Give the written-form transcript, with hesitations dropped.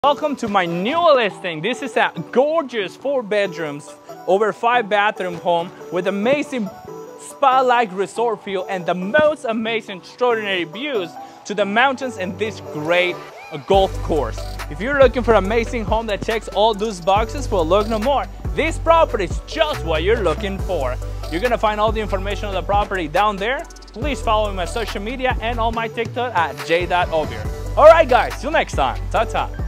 Welcome to my new listing. This is a gorgeous 4 bedrooms, over 5 bathroom home with amazing spa-like resort feel and the most amazing extraordinary views to the mountains and this great golf course. If you're looking for an amazing home that checks all those boxes, well, look no more. This property is just what you're looking for. You're gonna find all the information on the property down there. Please follow me on my social media and on my TikTok at j.ovier. All right, guys, till next time. Ta-ta.